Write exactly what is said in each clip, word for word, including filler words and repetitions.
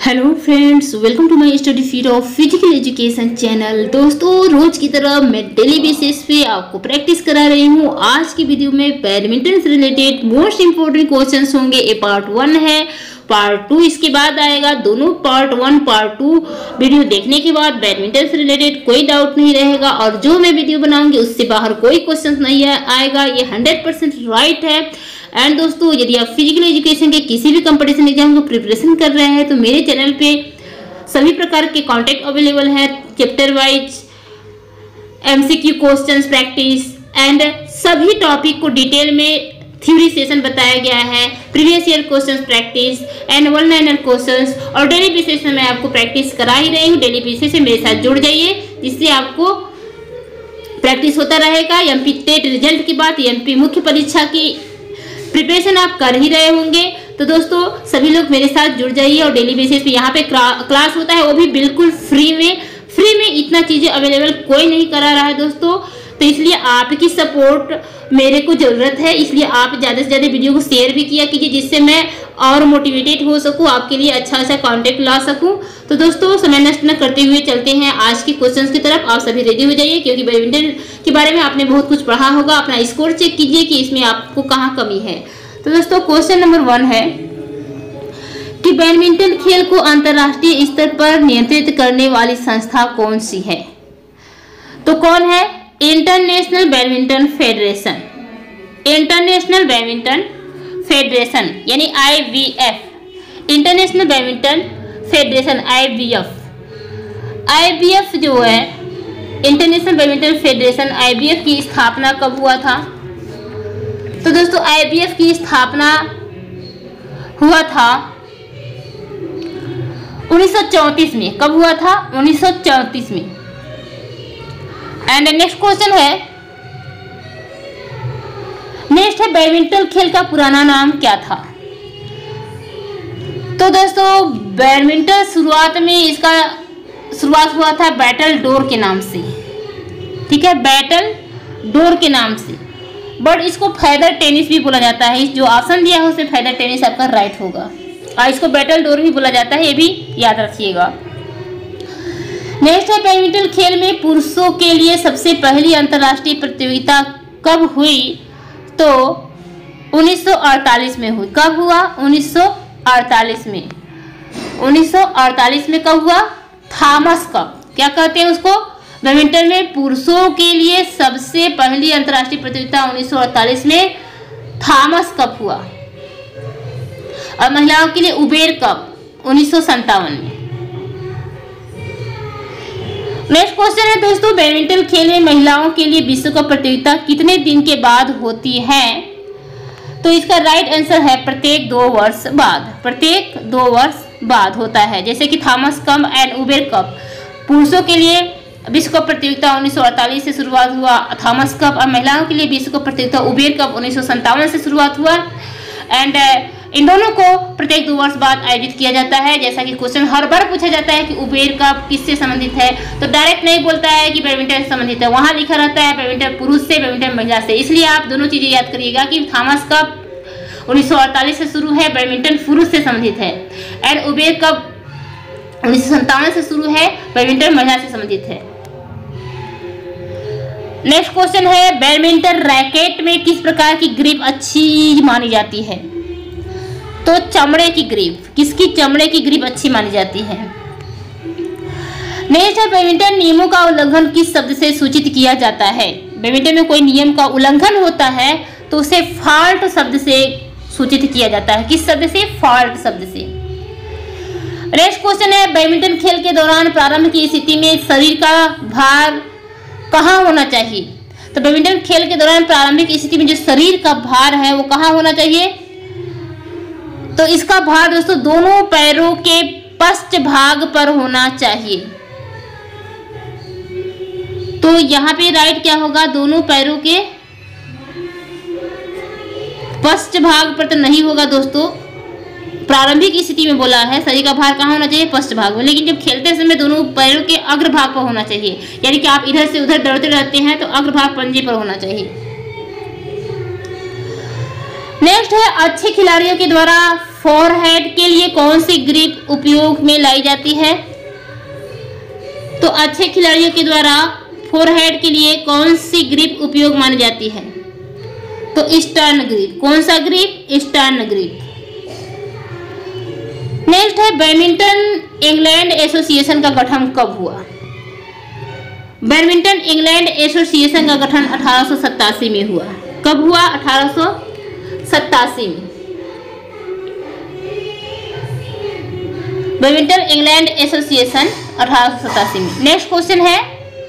Hello friends, welcome to my study feed of physical education channel. दोस्तों, रोज की तरह मैं डेली बेसिस पे आपको प्रैक्टिस करा रही हूँ। आज की वीडियो में बैडमिंटन से रिलेटेड मोस्ट इंपोर्टेंट क्वेश्चंस होंगे। ये पार्ट वन है, पार्ट टू इसके बाद आएगा। दोनों part one part two video देखने के बाद बैडमिंटन से रिलेटेड कोई डाउट नहीं रहेगा और जो मैं वीडियो बनाऊंगी उससे बाहर कोई क्वेश्चन नहीं आएगा। ये हंड्रेड परसेंट राइट है। एंड दोस्तों, यदि आप फिजिकल एजुकेशन के किसी भी कंपटीशन एग्जाम को प्रिपरेशन कर रहे हैं तो मेरे चैनल पे सभी प्रकार के कॉन्टेक्ट अवेलेबल है। Chapter wise MCQ questions practice and सभी टॉपिक को डिटेल में थ्योरी सेशन बताया गया है, previous year questions practice and one liner questions, और डेली बेसिस में मैं आपको प्रैक्टिस करा ही रही हूँ। डेली बेसिस से मेरे साथ जुड़ जाइए, जिससे आपको प्रैक्टिस होता रहेगा। एमपी टेट रिजल्ट की बात, एमपी मुख्य परीक्षा की प्रिपरेशन आप कर ही रहे होंगे। तो दोस्तों, सभी लोग मेरे साथ जुड़ जाइए और डेली बेसिस पे यहाँ पे क्लास होता है, वो भी बिल्कुल फ्री में। फ्री में इतना चीजें अवेलेबल कोई नहीं करा रहा है दोस्तों, तो इसलिए आपकी सपोर्ट मेरे को जरूरत है। इसलिए आप ज़्यादा से ज़्यादा वीडियो को शेयर भी किया कीजिए, जिससे मैं और मोटिवेटेड हो सकूं, आपके लिए अच्छा अच्छा कंटेंट ला सकूं। तो दोस्तों, समय नष्ट न करते हुए चलते हैं आज के क्वेश्चंस की तरफ। आप सभी रेडी हो जाइए, क्योंकि बैडमिंटन के बारे में आपने बहुत कुछ पढ़ा होगा। अपना स्कोर चेक कीजिए कि इसमें आपको कहाँ कमी है। तो दोस्तों, क्वेश्चन नंबर वन है कि बैडमिंटन खेल को अंतर्राष्ट्रीय स्तर पर नियंत्रित करने वाली संस्था कौन सी है? तो कौन है? International badminton federation. International badminton federation यानी I B F, international badminton federation I B F. I B F जो है, international badminton federation, I B F की स्थापना कब हुआ था? तो दोस्तों, आई बी एफ की स्थापना हुआ था उन्नीस सौ चौंतीस में। कब हुआ था? उन्नीस सौ चौंतीस में। एंड नेक्स्ट क्वेश्चन है, नेक्स्ट है बैडमिंटन खेल का पुराना नाम क्या था? तो दोस्तों, बैडमिंटन शुरुआत में इसका शुरुआत हुआ था बैटल डोर के नाम से। ठीक है, बैटल डोर के नाम से, बट इसको फेदर टेनिस भी बोला जाता है। जो ऑप्शन दिया है उसमें फेदर टेनिस आपका राइट होगा, और इसको बैटल डोर भी बोला जाता है, ये भी याद रखिएगा। नेक्स्ट है, बैडमिंटन खेल में पुरुषों के लिए सबसे पहली अंतर्राष्ट्रीय प्रतियोगिता कब हुई? तो उन्नीस सौ अड़तालीस में हुई। कब हुआ? उन्नीस सौ अड़तालीस में। उन्नीस सौ अड़तालीस में कब हुआ? थॉमस कप, क्या कहते हैं उसको? बैडमिंटन में पुरुषों के लिए सबसे पहली अंतर्राष्ट्रीय प्रतियोगिता उन्नीस सौ अड़तालीस में थॉमस कप हुआ, और महिलाओं के लिए उबेर कप उन्नीस सौ सत्तावन में। नेक्स्ट क्वेश्चन है दोस्तों, बैडमिंटन खेल में महिलाओं के लिए विश्व कप प्रतियोगिता कितने दिन के बाद होती है? तो इसका राइट आंसर है प्रत्येक दो वर्ष बाद। प्रत्येक दो वर्ष बाद होता है। जैसे कि Thomas cup and Uber cup, पुरुषों के लिए विश्व कप प्रतियोगिता उन्नीस सौ अड़तालीस से शुरुआत हुआ थॉमस कप, और महिलाओं के लिए विश्व कप प्रतियोगिता उबेर कप उन्नीस सौ सत्तावन से शुरुआत हुआ। एंड इन दोनों को प्रत्येक दो वर्ष बाद आयोजित किया जाता है। जैसा कि क्वेश्चन हर बार पूछा जाता है कि उबेर कप किससे संबंधित है, तो डायरेक्ट नहीं बोलता है कि बैडमिंटन से संबंधित है, वहां लिखा रहता है बैडमिंटन पुरुष से, बैडमिंटन महिला से। इसलिए आप दोनों चीजें याद करिएगा कि थॉमस कप उन्नीस सौ अड़तालीस से शुरू है, बैडमिंटन पुरुष से संबंधित है, एंड उबेर कप उन्नीस सौ सत्तावन से शुरू है, बैडमिंटन महिला से संबंधित है। नेक्स्ट क्वेश्चन है, बैडमिंटन रैकेट में किस प्रकार की ग्रिप अच्छी मानी जाती है? तो चमड़े की ग्रिप। किसकी? चमड़े की ग्रिप अच्छी मानी जाती है। नेक्स्ट है, बैडमिंटन नियमों का उल्लंघन किस शब्द से सूचित किया जाता है? बैडमिंटन में कोई नियम का उल्लंघन होता है तो उसे फॉल्ट शब्द से सूचित किया जाता है। किस शब्द से? फॉल्ट शब्द से। नेक्स्ट क्वेश्चन है, बैडमिंटन खेल के दौरान प्रारंभ की स्थिति में शरीर का भार कहाँ होना चाहिए? तो बैडमिंटन खेल के दौरान प्रारंभिक स्थिति में जो शरीर का भार है वो कहाँ होना चाहिए? तो इसका भार दोस्तों दोनों पैरों के पश्च भाग पर होना चाहिए। तो यहाँ पे राइट क्या होगा? दोनों पैरों के पश्च भाग पर तो नहीं होगा दोस्तों, प्रारंभिक स्थिति में बोला है शरीर का भार कहाँ होना चाहिए? पश्च भाग में। लेकिन जब खेलते समय दोनों पैरों के अग्र भाग पर होना चाहिए, यानी कि आप इधर से उधर दौड़ते रहते हैं तो अग्र भाग पंजे पर होना चाहिए। नेक्स्ट है, अच्छे खिलाड़ियों के द्वारा फोरहेड के लिए कौन सी ग्रिप उपयोग में लाई जाती है? तो अच्छे खिलाड़ियों के द्वारा फोरहेड के लिए कौन सी ग्रिप उपयोग मानी जाती है? तो ईस्टर्न ग्रिप। कौन सा ग्रिप? Eastern grip. नेक्स्ट है बैडमिंटन इंग्लैंड एसोसिएशन का गठन कब हुआ? बैडमिंटन इंग्लैंड एसोसिएशन का गठन अठारह सौ सत्तासी में हुआ। कब हुआ? अठारह सौ सत्तासी में। बैडमिंटन इंग्लैंड एसोसिएशन अठारह सौ सत्तासी में। नेक्स्ट क्वेश्चन है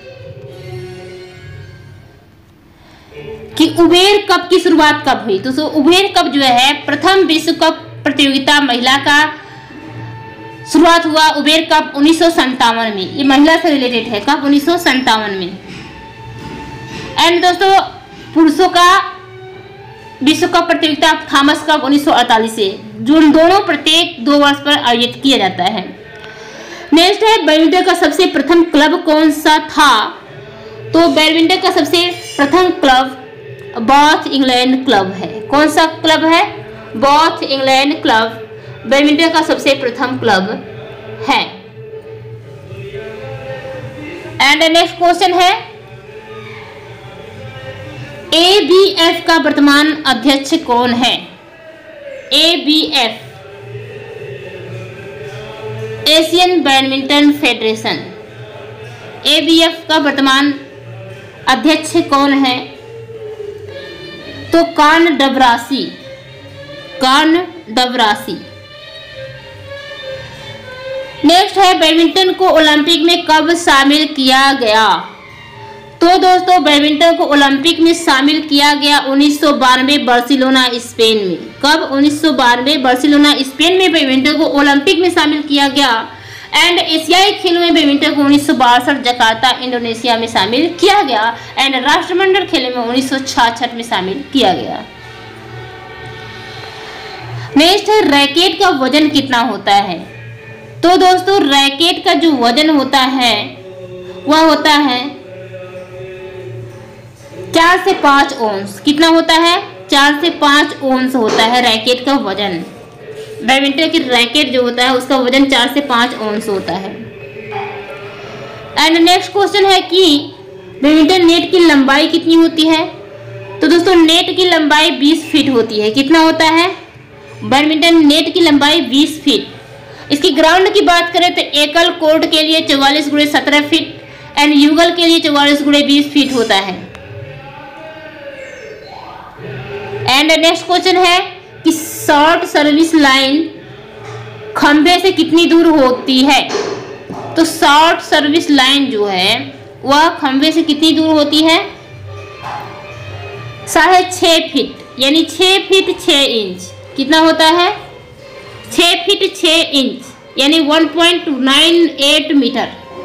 कि उबेर कप की शुरुआत कब हुई? तो सो उबेर कप जो है प्रथम विश्व कप प्रतियोगिता महिला का शुरुआत हुआ उबेर कप उन्नीस सौ संतावन में। ये महिला से रिलेटेड है। कब? उन्नीस सौ संतावन में। एंड दोस्तों पुरुषों का विश्व कप प्रतियोगिता थॉमस कप उन्नीस सौ अड़तालीस से, जो दोनों प्रत्येक दो वर्ष पर आयोजित किया जाता है। नेक्स्ट है बैडमिंटन का सबसे प्रथम क्लब कौन सा था? तो बैडमिंटन का सबसे प्रथम क्लब बॉथ इंग्लैंड क्लब है। कौन सा क्लब है? बॉथ इंग्लैंड क्लब बैडमिंटन का सबसे प्रथम क्लब है। एंड नेक्स्ट क्वेश्चन है ए बी एफ का वर्तमान अध्यक्ष कौन है? A B F Asian badminton federation. A B F का वर्तमान अध्यक्ष कौन है? तो कान डबरासी। कान डबरासी। नेक्स्ट है बैडमिंटन को ओलंपिक में कब शामिल किया गया? तो दोस्तों बैडमिंटन को ओलंपिक में शामिल किया गया उन्नीस सौ बानवे बार्सिलोना स्पेन में। कब? उन्नीस सौ बानवे बार्सिलोना स्पेन में बैडमिंटन को ओलंपिक में शामिल किया गया। एंड एशियाई खेलों में बैडमिंटन को उन्नीस सौ बासठ जकार्ता इंडोनेशिया में शामिल किया गया। एंड राष्ट्रमंडल खेलों में उन्नीस सौ छियासठ में शामिल किया गया। नेक्स्ट है रैकेट का वजन कितना होता है? तो दोस्तों रैकेट का जो वजन होता है वह होता है चार से पांच औंस। कितना होता है? चार से पांच औंस होता है रैकेट का वजन। बैडमिंटन की रैकेट जो होता है उसका वजन चार से पांच औंस होता है। एंड नेक्स्ट क्वेश्चन है कि बैडमिंटन नेट की लंबाई कितनी होती है? तो दोस्तों नेट की लंबाई बीस फीट होती है। कितना होता है? बैडमिंटन नेट की लंबाई बीस फीट। इसकी ग्राउंड की बात करें तो एकल कोर्ट के लिए चौवालीस गुणे सत्रह फीट एंड युगल के लिए चौवालीस गुणे बीस फीट होता है। एंड नेक्स्ट क्वेश्चन है कि शॉर्ट सर्विस लाइन खंभे से कितनी दूर होती है? तो शॉर्ट सर्विस लाइन जो है वह खंभे से कितनी दूर होती है? साढ़े छः फीट यानी छः फीट छः इंच। कितना होता है? छः फीट छः इंच यानी one point nine eight metre.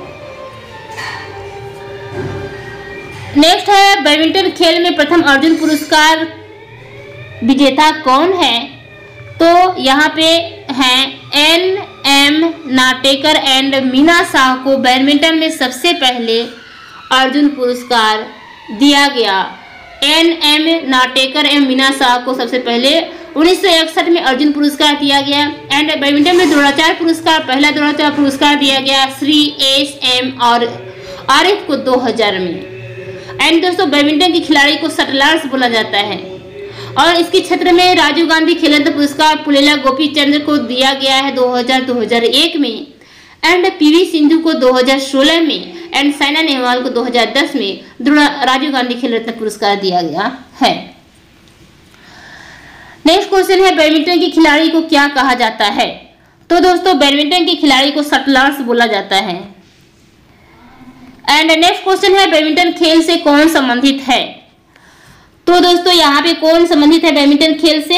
Next है बैडमिंटन खेल में प्रथम अर्जुन पुरस्कार विजेता कौन है? तो यहाँ पे हैं N M Natekar and Meena Shah को बैडमिंटन में सबसे पहले अर्जुन पुरस्कार दिया गया। एन एम नाटेकर एवं मीना शाह को सबसे पहले उन्नीस सौ इकसठ में अर्जुन पुरस्कार दिया गया। एंड बैडमिंटन में द्रोणाचार्य पुरस्कार पहला द्रोणाचार्य पुरस्कार दिया गया श्री एस एम और आरिफ को दो हज़ार में। एंड दोस्तों बैडमिंटन के खिलाड़ी को शटलर्स बोला जाता है। और इसके क्षेत्र में राजीव गांधी खेल रत्न पुरस्कार पुलेला गोपीचंद्र को दिया गया है दो हज़ार दो हज़ार एक में। एंड पीवी सिंधु को दो हज़ार सोलह में एंड साइना नेहवाल को दो हज़ार दस में राजीव गांधी खेल रत्न पुरस्कार दिया गया है। नेक्स्ट क्वेश्चन है बैडमिंटन के खिलाड़ी को क्या कहा जाता है? तो दोस्तों बैडमिंटन के खिलाड़ी को शटलर्स बोला जाता है। एंड नेक्स्ट क्वेश्चन है बैडमिंटन खेल से कौन संबंधित है? तो दोस्तों यहाँ पे कौन संबंधित है बैडमिंटन खेल से?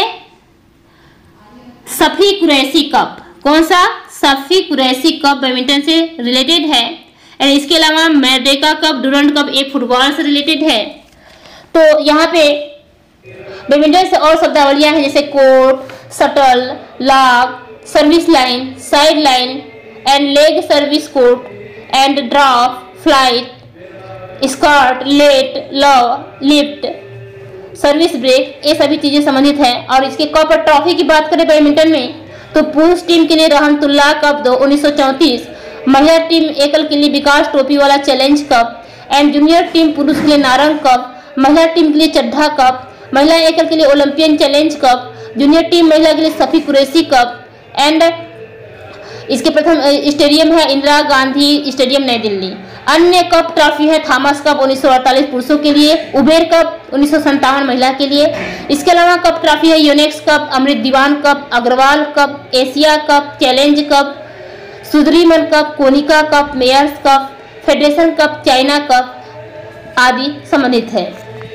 सफी कुरैशी कप। कौन सा? सफी कुरैशी कप बैडमिंटन से रिलेटेड है। एंड इसके अलावा मैडेका कप, डुरंड कप ये फुटबॉल से रिलेटेड है। तो यहाँ पे बैडमिंटन से और शब्दावलियां हैं जैसे court, shuttle, lock, service line, side line and leg service court and drop, flight, skirt, let, love, lift, service break, ये सभी चीजें संबंधित हैं। और इसके कप और ट्रॉफी की बात करें बैडमिंटन में तो पुरुष टीम के लिए रहमतुल्लाह कप दो उन्नीस सौ चौंतीस, महिला टीम एकल के लिए विकास ट्रॉफी वाला challenge cup, and junior team पुरुष के लिए नारंग कप, महिला टीम के लिए चड्ढा कप, महिला एकल के लिए Olympian challenge cup, junior team महिला के लिए सफी कुरैशी कप, एंड इसके प्रथम स्टेडियम है इंदिरा गांधी स्टेडियम नई दिल्ली। अन्य कप ट्रॉफी है थॉमस कप उन्नीस सौ अड़तालीस पुरुषों के लिए, उबेर कप उन्नीस सौ संतावन महिला के लिए। इसके अलावा कप ट्रॉफी है Yonex cup, Amrit Diwan cup, Agarwal cup, Asia cup, challenge cup, Sudirman cup, Konica cup, Meyers cup, federation cup, China cup आदि संबंधित है।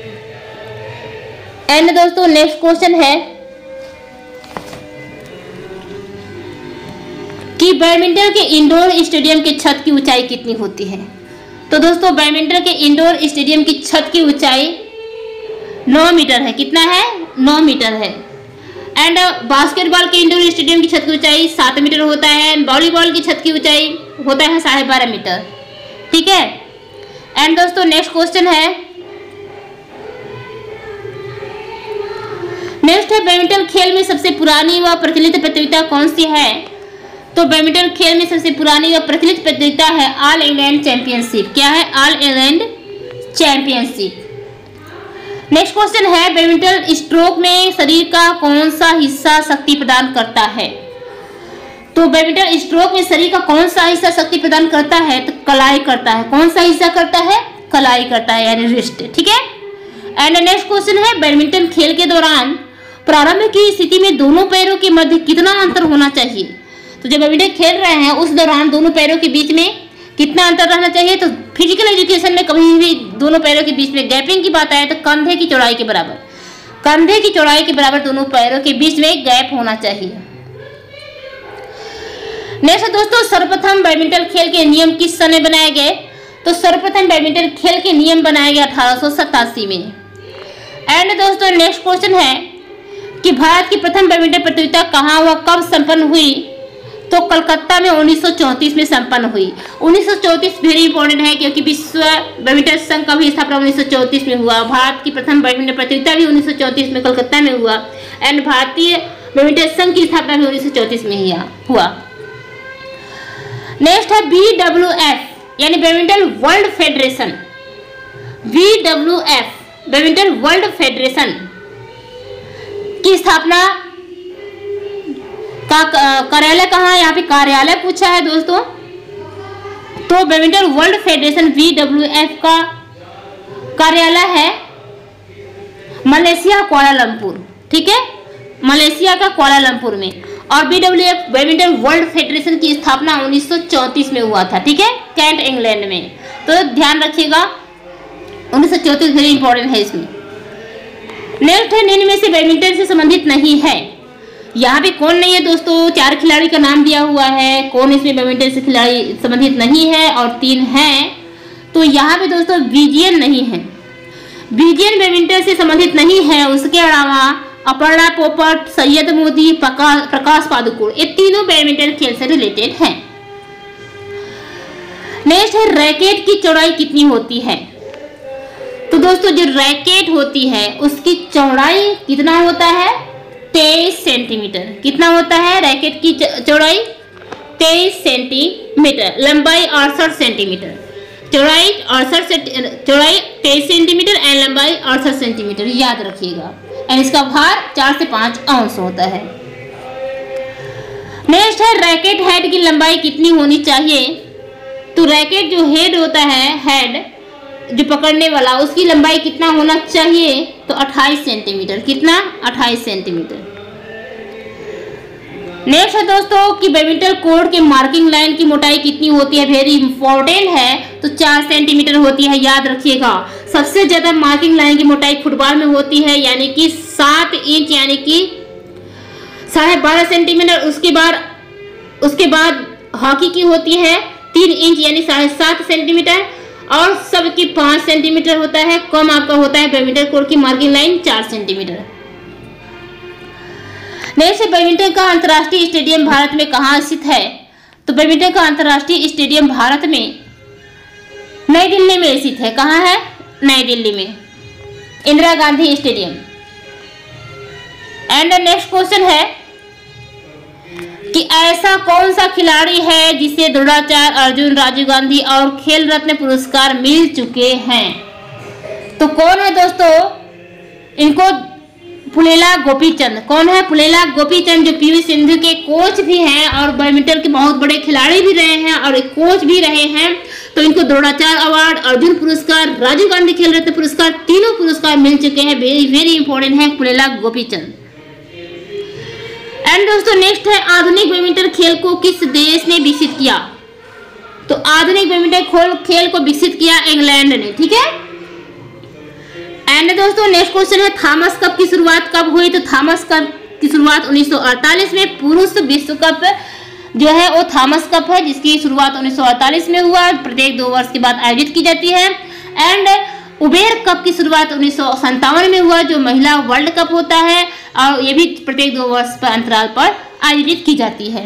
एंड दोस्तों नेक्स्ट क्वेश्चन है कि बैडमिंटन के इंडोर स्टेडियम की छत की ऊंचाई कितनी होती है। तो दोस्तों बैडमिंटन के इंडोर स्टेडियम की छत की ऊंचाई नौ मीटर है। कितना है? नौ मीटर है। एंड बास्केटबॉल के इंडोर स्टेडियम की छत की ऊंचाई सात मीटर होता है। वॉलीबॉल की छत की ऊंचाई होता है साढ़े बारह मीटर। ठीक है। एंड दोस्तों नेक्स्ट क्वेश्चन है नेक्स्ट है बैडमिंटन खेल में सबसे पुरानी व प्रचलित प्रतियोगिता कौन सी है। तो बैडमिंटन खेल में सबसे पुरानी व प्रचलित प्रतियोगिता है ऑल इंग्लैंड चैंपियनशिप। क्या है? All England championship. Next question है बैडमिंटन स्ट्रोक में शरीर का कौन सा हिस्सा शक्ति प्रदान करता है। तो बैडमिंटन स्ट्रोक में शरीर का कौन सा हिस्सा शक्ति प्रदान करता है? तो कलाई करता है। कौन सा हिस्सा करता है? कलाई करता है, यानी रिस्ट। ठीक है। एंड नेक्स्ट क्वेश्चन है बैडमिंटन खेल के दौरान प्रारंभ की स्थिति में दोनों पैरों के मध्य कितना अंतर होना चाहिए। तो जब बैडमिंटन खेल रहे हैं उस दौरान दोनों पैरों के बीच में कितना अंतर रहना चाहिए। तो फिजिकल एजुकेशन में कभी भी दोनों पैरों के बीच में गैपिंग की बात आए तो कंधे की चौड़ाई के बराबर कंधे की चौड़ाई के बराबर दोनों पैरों के बीच में गैप होना चाहिए। नेक्स्ट दोस्तों सर्वप्रथम बैडमिंटन खेल के नियम किस सन में बनाए गए। तो सर्वप्रथम बैडमिंटन खेल के नियम बनाए गए अठारह सौ सतासी में। एंड दोस्तों नेक्स्ट क्वेश्चन है कि भारत की प्रथम बैडमिंटन प्रतियोगिता कहाँ व कब संपन्न हुई। तो कलकत्ता में उन्नीस सौ चौंतीस में संपन्न हुई। उन्नीस सौ चौंतीस वेरी इंपॉर्टेंट है क्योंकि विश्व बैडमिंटन संघ का भी स्थापना उन्नीस सौ चौंतीस में हुआ। भारत की प्रथम बैडमिंटन प्रतियोगिता भी उन्नीस सौ चौंतीस में कलकत्ता में हुआ। एंड भारतीय बैडमिंटन संघ की स्थापना भी उन्नीस सौ चौंतीस में ही हुआ। नेक्स्ट है बी डब्ल्यू एफ यानी badminton world federation. B W F badminton world federation की स्थापना का कार्यालय कहाँ है। यहाँ पे कार्यालय पूछा है दोस्तों। तो badminton world federation B W F का कार्यालय है मलेशिया कुआलालंपुर। ठीक है, मलेशिया का कुआलालंपुर में। और B W F badminton world federation की स्थापना उन्नीस सौ चौंतीस में हुआ था। ठीक है, कैंट इंग्लैंड में। तो ध्यान रखिएगा उन्नीस सौ चौंतीस वेरी इंपॉर्टेंट है इसमें। नेक्स्ट है निम्न में से बैडमिंटन से संबंधित नहीं है। यहाँ पे कौन नहीं है दोस्तों। चार खिलाड़ी का नाम दिया हुआ है, कौन इसमें बैडमिंटन से खिलाड़ी संबंधित नहीं है और तीन हैं। तो यहाँ पे दोस्तों विजियन नहीं है, विजियन बैडमिंटन से संबंधित नहीं है। उसके अलावा अपर्णा पोपट, सैयद मोदी, प्रकाश पादुकोण, ये तीनों बैडमिंटन खेल से रिलेटेड हैं। नेक्स्ट है रैकेट की चौड़ाई कितनी होती है। तो दोस्तों जो रैकेट होती है उसकी चौड़ाई कितना होता है? तेईस सेंटीमीटर। कितना होता है रैकेट की चौड़ाई? तेईस सेंटीमीटर। लंबाई अड़सठ सेंटीमीटर। चौड़ाई अड़सठ चौड़ाई तेईस सेंटीमीटर एंड लंबाई अड़सठ सेंटीमीटर, याद रखिएगा। एंड इसका भार चार से पांच औंस होता है। नेक्स्ट है रैकेट हेड की लंबाई कितनी होनी चाहिए। तो रैकेट जो हेड होता है, हेड जो पकड़ने वाला, उसकी लंबाई कितना होना चाहिए? तो अट्ठाईस सेंटीमीटर। कितना? अट्ठाईस सेंटीमीटर। नेक्स्ट है दोस्तों कि बैडमिंटन कोर्ट के मार्किंग लाइन की मोटाई कितनी होती है। वेरी इंपॉर्टेंट है। तो चार सेंटीमीटर होती है, याद रखिएगा। सबसे ज्यादा मार्किंग लाइन की मोटाई फुटबॉल में होती है, यानी कि सात इंच यानी कि साढ़े बारह सेंटीमीटर। उसके बाद उसके बाद हॉकी की होती है तीन इंच यानी साढ़े सात सेंटीमीटर और सबकी पांच सेंटीमीटर होता है। कम आपका होता है बैडमिंटन कोर्ट की मार्किंग लाइन चार सेंटीमीटर। नेक्स्ट बैडमिंटन का अंतर्राष्ट्रीय स्टेडियम भारत में कहाँ स्थित है। तो बैडमिंटन का अंतर्राष्ट्रीय स्टेडियम भारत में नई दिल्ली में स्थित है। कहाँ है? नई दिल्ली में, Indira Gandhi stadium. And next question है कि ऐसा कौन सा खिलाड़ी है जिसे द्रोणाचार्य, अर्जुन, राजीव गांधी और खेल रत्न पुरस्कार मिल चुके हैं। तो कौन है दोस्तों? इनको पुलेला गोपीचंद। कौन है? पुलेला गोपीचंद, जो पीवी सिंधु के कोच भी हैं और बैडमिंटन के बहुत बड़े खिलाड़ी भी रहे हैं और एक कोच भी रहे हैं। तो इनको द्रोणाचार्य अवार्ड, अर्जुन पुरस्कार, राजीव गांधी खेल रत्न पुरस्कार, तीनों पुरस्कार मिल चुके हैं। वेरी वेरी इंपॉर्टेंट है पुलेला गोपीचंद। एंड दोस्तों नेक्स्ट है, आधुनिक बैडमिंटन खेल को किस देश ने विकसित किया? तो आधुनिक बैडमिंटन खेल को विकसित किया इंग्लैंड ने। ठीक है। एंड दोस्तों नेक्स्ट क्वेश्चन है, थॉमस कप की शुरुआत कब हुई? तो थॉमस कप की शुरुआत उन्नीस सौ अड़तालीस में, पुरुष विश्व कप जो है वो थॉमस कप है जिसकी शुरुआत उन्नीस सौ अड़तालीस में हुआ। प्रत्येक दो वर्ष के बाद आयोजित की जाती है। एंड उबेर कप की शुरुआत उन्नीस सौ सत्तावन में हुआ, जो महिला वर्ल्ड कप होता है और ये भी प्रत्येक दो वर्ष पर अंतराल पर आयोजित की जाती है।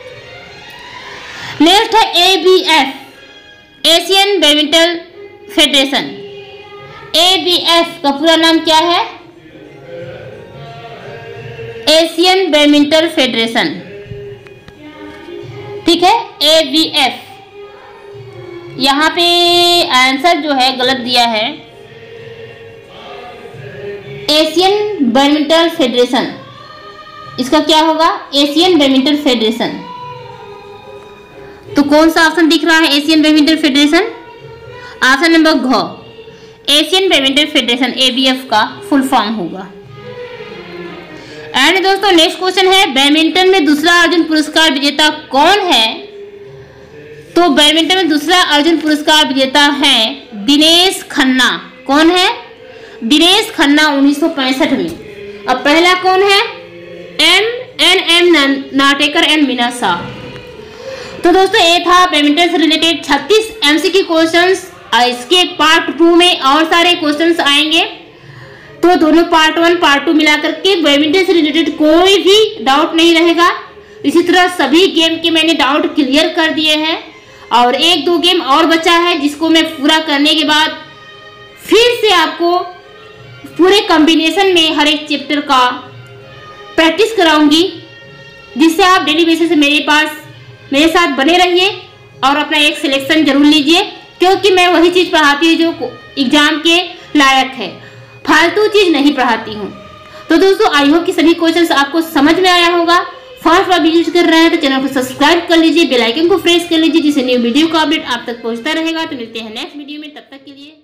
नेक्स्ट है A B F, Asian badminton federation. A B F का पूरा नाम क्या है? Asian badminton federation. ठीक है, ए बी एफ। यहाँ पे आंसर जो है गलत दिया है, एशियन बैडमिंटन फेडरेशन। इसका क्या होगा? Asian badminton federation. तो कौन सा ऑप्शन दिख रहा है Asian badminton federation? Option number घ, Asian badminton federation A B F का फुल फॉर्म होगा। एंड दोस्तों नेक्स्ट क्वेश्चन है, बैडमिंटन में दूसरा अर्जुन पुरस्कार विजेता कौन है? तो बैडमिंटन में दूसरा अर्जुन पुरस्कार विजेता है दिनेश खन्ना। कौन है? दिनेश खन्ना उन्नीस सौ पैंसठ में। अब पहला कौन है? M N M Natekar and Meena Shah. तो दोस्तों ये था बैडमिंटन से रिलेटेड छत्तीस एमसीक्यू क्वेश्चंस। इसके पार्ट टू में और सारे क्वेश्चंस आएंगे, तो दोनों पार्ट वन पार्ट टू मिलाकर के बैडमिंटन से रिलेटेड कोई भी डाउट नहीं रहेगा। इसी तरह सभी गेम के मैंने डाउट क्लियर कर दिए हैं और एक दो गेम और बचा है जिसको मैं पूरा करने के बाद फिर से आपको पूरे कॉम्बिनेशन में हर एक चैप्टर का प्रैक्टिस कराऊंगी, जिससे आप डेली बेसिस से मेरे पास मेरे साथ बने रहिए और अपना एक सिलेक्शन जरूर लीजिए, क्योंकि मैं वही चीज़ पढ़ाती हूँ जो एग्जाम के लायक है, फालतू चीज़ नहीं पढ़ाती हूँ। तो दोस्तों आई होप कि सभी क्वेश्चंस आपको समझ में आया होगा। फर्स्ट बार वीडियो कर रहे हैं तो चैनल को सब्सक्राइब कर लीजिए, बेल आइकन को प्रेस कर लीजिए, जिससे न्यू वीडियो का अपडेट आप तक पहुँचता रहेगा। तो मिलते हैं नेक्स्ट वीडियो में, तब तक के लिए।